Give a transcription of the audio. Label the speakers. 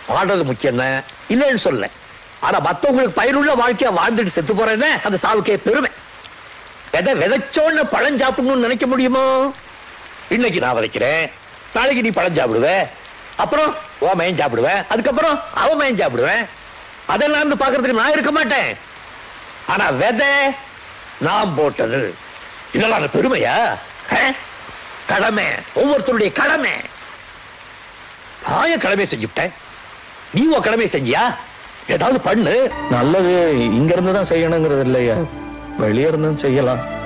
Speaker 1: வாழ்றது முக்கியம் தான் இல்லைன்னு சொல்ல. ஆனா மத்தவங்களுக்கு பயனுள்ள வாழ்க்கையா வாழ்ந்துட்டு செத்து போறேன்னு அந்த சாவுக்கே பெருமை. விதை விதைச்சோன்னு பழம் சாப்பிடணும்னு நினைக்க முடியுமோ? இன்னைக்கு நான் விதைக்கிறேன், நாளைக்கு நீ பழம் சாப்பிடுவ, அப்புறம் ஓ மயன் சாப்பிடுவேன், அதுக்கப்புறம் அவ மயன் சாப்பிடுவேன். அதெல்லாம் பாக்குறதுக்கு நான் இருக்க மாட்டேன். ஆனா விதை நான் போட்டது, இதெல்லாம் அந்த பெருமையா? கடமை, ஒவ்வொருத்தருடைய கடமை. நான் என் கடமை செஞ்சுட்டேன், நீ உன் கடமை செஞ்சியா? ஏதாவது பண்ணு.
Speaker 2: நல்லது இங்க இருந்துதான் செய்யணுங்கிறது இல்லையா, வெளியே இருந்தும் செய்யலாம்.